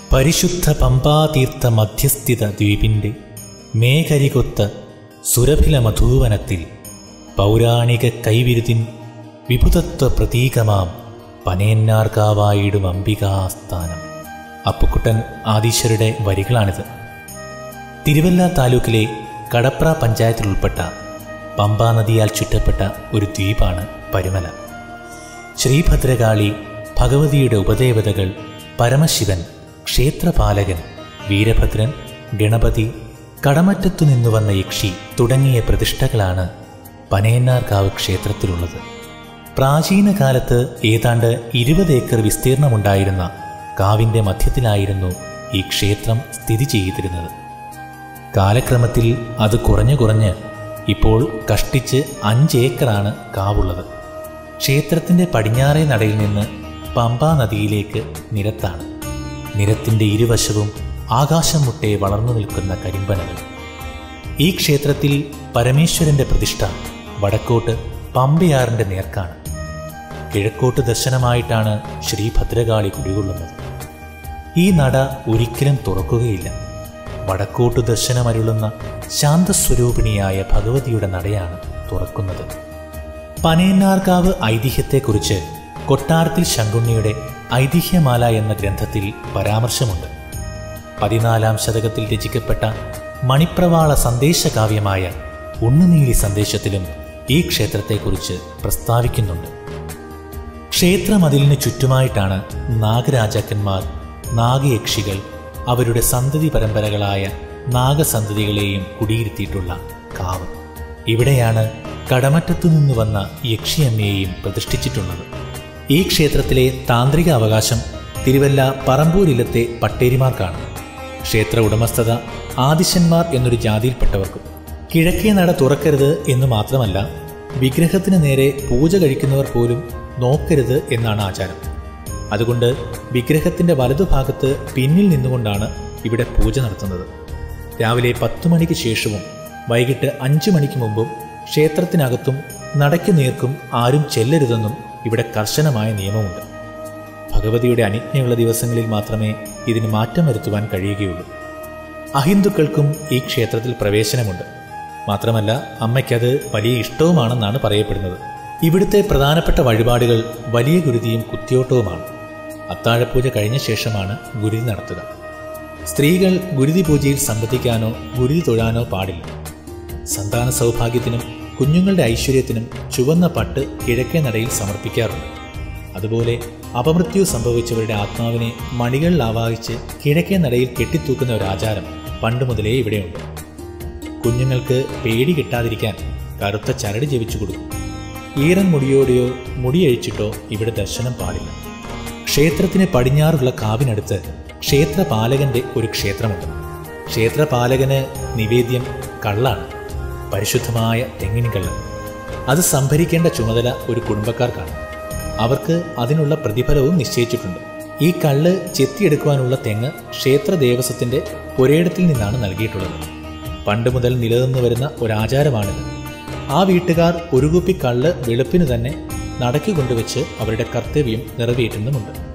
പരിശുദ്ധ പമ്പാതീർത്ഥ മധ്യസ്ഥിത ദ്വീപിൻ്റെ മേഘരികൊത്ത സുരഭില മധൂവനത്തിൽ പൗരാണിക കൈവിരുതിൻ വിഭുതത്വ പ്രതീകമാം പനയന്നാർക്കാവായിടും അംബികാസ്ഥാനം. അപ്പുക്കുട്ടൻ ആദീശ്വരുടെ വരികളാണിത്. തിരുവല്ല താലൂക്കിലെ കടപ്ര പഞ്ചായത്തിൽ ഉൾപ്പെട്ട പമ്പാ നദിയാൽ ചുറ്റപ്പെട്ട ഒരു ദ്വീപാണ് പരുമല. ശ്രീഭദ്രകാളി, ഭഗവതിയുടെ ഉപദേവതകൾ, പരമശിവൻ, ക്ഷേത്രപാലകൻ, വീരഭദ്രൻ, ഗണപതി, കടമറ്റത്തു നിന്നു വന്ന യക്ഷി തുടങ്ങിയ പ്രതിഷ്ഠകളാണ് പനയന്നാർക്കാവ് ക്ഷേത്രത്തിലുള്ളത്. പ്രാചീന കാലത്ത് ഏതാണ്ട് 20 ഏക്കർ വിസ്തീർണമുണ്ടായിരുന്ന കാവിൻ്റെ മധ്യത്തിലായിരുന്നു ഈ ക്ഷേത്രം സ്ഥിതി ചെയ്തിരുന്നത്. കാലക്രമത്തിൽ അത് കുറഞ്ഞ് ഇപ്പോൾ കഷ്ടിച്ച് 5 ഏക്കറാണ് കാവുള്ളത്. ക്ഷേത്രത്തിൻ്റെ പടിഞ്ഞാറേ നടയിൽ നിന്ന് പമ്പാ നദിയിലേക്ക് നിരത്താണ്. നിരത്തിൻ്റെ ഇരുവശവും ആകാശം മുട്ടെ വളർന്നു നിൽക്കുന്ന കരിമ്പനകൾ. ഈ ക്ഷേത്രത്തിൽ പരമേശ്വരൻ്റെ പ്രതിഷ്ഠ വടക്കോട്ട് പമ്പയാറിൻ്റെ നേർക്കാണ്. കിഴക്കോട്ട് ദർശനമായിട്ടാണ് ശ്രീഭദ്രകാളി കുടികൊള്ളുന്നത്. ഈ നട ഒരിക്കലും തുറക്കുകയില്ല. വടക്കോട്ട് ദർശനമരുളുന്ന ശാന്തസ്വരൂപിണിയായ ഭഗവതിയുടെ നടയാണ് തുറക്കുന്നത്. പനയന്നാർക്കാവ് ഐതിഹ്യത്തെക്കുറിച്ച് കൊട്ടാരത്തിൽ ശങ്കുണ്ണിയുടെ ഐതിഹ്യമാല എന്ന ഗ്രന്ഥത്തിൽ പരാമർശമുണ്ട്. 14-ാം ശതകത്തിൽ രചിക്കപ്പെട്ട മണിപ്രവാള സന്ദേശകാവ്യമായ ഉണ്ണുനീലി സന്ദേശത്തിലും ഈ ക്ഷേത്രത്തെക്കുറിച്ച് പ്രസ്താവിക്കുന്നുണ്ട്. ക്ഷേത്രമതിലിന് ചുറ്റുമായിട്ടാണ് നാഗരാജാക്കന്മാർ, നാഗയക്ഷികൾ, അവരുടെ സന്തതി പരമ്പരകളായ നാഗസന്തതികളെയും കുടിയിരുത്തിയിട്ടുള്ള കാവ്. ഇവിടെയാണ് കടമറ്റത്തു നിന്ന് വന്ന യക്ഷിയമ്മയെയും പ്രതിഷ്ഠിച്ചിട്ടുള്ളത്. ഈ ക്ഷേത്രത്തിലെ താന്ത്രിക അവകാശം തിരുവല്ല പറമ്പൂരിലത്തെ പട്ടേരിമാർക്കാണ്. ക്ഷേത്ര ഉടമസ്ഥത ആദിശന്മാർ എന്നൊരു ജാതിയിൽപ്പെട്ടവർക്കും. കിഴക്കേ നട തുറക്കരുത് എന്ന് മാത്രമല്ല, വിഗ്രഹത്തിന് നേരെ പൂജ കഴിക്കുന്നവർ പോലും നോക്കരുത് എന്നാണ് ആചാരം. അതുകൊണ്ട് വിഗ്രഹത്തിൻ്റെ വലതുഭാഗത്ത് പിന്നിൽ നിന്നുകൊണ്ടാണ് ഇവിടെ പൂജ നടത്തുന്നത്. രാവിലെ 10 മണിക്ക് ശേഷവും വൈകിട്ട് 5 മണിക്ക് മുമ്പും ക്ഷേത്രത്തിനകത്തും നടയ്ക്കു നേർക്കും ആരും ചെല്ലരുതെന്നും ഇവിടെ കർശനമായ നിയമമുണ്ട്. ഭഗവതിയുടെ അനുജ്ഞയുള്ള ദിവസങ്ങളിൽ മാത്രമേ ഇതിന് മാറ്റം വരുത്തുവാൻ കഴിയുകയുള്ളൂ. അഹിന്ദുക്കൾക്കും ഈ ക്ഷേത്രത്തിൽ പ്രവേശനമുണ്ട്. മാത്രമല്ല, അമ്മയ്ക്കത് വലിയ ഇഷ്ടവുമാണെന്നാണ് പറയപ്പെടുന്നത്. ഇവിടുത്തെ പ്രധാനപ്പെട്ട വഴിപാടുകൾ വലിയ ഗുരുതിയും കുത്തിയോട്ടവുമാണ്. അത്താഴപൂജ കഴിഞ്ഞ ശേഷമാണ് ഗുരുതി നടത്തുക. സ്ത്രീകൾ ഗുരുതി പൂജയിൽ സംബന്ധിക്കാനോ ഗുരുതി തൊഴാനോ പാടില്ല. സന്താന സൗഭാഗ്യത്തിനും കുഞ്ഞുങ്ങളുടെ ഐശ്വര്യത്തിനും ചുവന്ന പട്ട് കിഴക്കേ നടയിൽ സമർപ്പിക്കാറുണ്ട്. അതുപോലെ അപമൃത്യു സംഭവിച്ചവരുടെ ആത്മാവിനെ മണികളിൽ ആവാഹിച്ച് കിഴക്കേ നടയിൽ കെട്ടിത്തൂക്കുന്ന ഒരാചാരം പണ്ട് മുതലേ ഇവിടെയുണ്ട്. കുഞ്ഞുങ്ങൾക്ക് പേടി കിട്ടാതിരിക്കാൻ കറുത്ത ചരട് ജപിച്ചു കൊടുക്കും. ഈറൻ മുടിയോടെയോ മുടിയഴിച്ചിട്ടോ ഇവിടെ ദർശനം പാടില്ല. ക്ഷേത്രത്തിന് പടിഞ്ഞാറുള്ള കാവിനടുത്ത് ക്ഷേത്രപാലകന്റെ ഒരു ക്ഷേത്രമുണ്ട്. ക്ഷേത്രപാലകന് നിവേദ്യം കള്ളാണ്, പരിശുദ്ധമായ തെങ്ങിൻ കള്ള്. അത് സംഭരിക്കേണ്ട ചുമതല ഒരു കുടുംബക്കാർക്കാണ്. അവർക്ക് അതിനുള്ള പ്രതിഫലവും നിശ്ചയിച്ചിട്ടുണ്ട്. ഈ കള്ള് ചെത്തിയെടുക്കുവാനുള്ള തെങ്ങ് ക്ഷേത്ര ദേവസ്വത്തിൻ്റെ പുരയിടത്തിൽ നിന്നാണ് നൽകിയിട്ടുള്ളത്. പണ്ട് മുതൽ നിലനിന്നു വരുന്ന ഒരാചാരമാണിത്. ആ വീട്ടുകാർ ഒരു കുപ്പി കള്ള് വെളുപ്പിന് തന്നെ നടക്കി കൊണ്ടുവച്ച് അവരുടെ കർത്തവ്യം നിറവേറ്റുന്നുമുണ്ട്.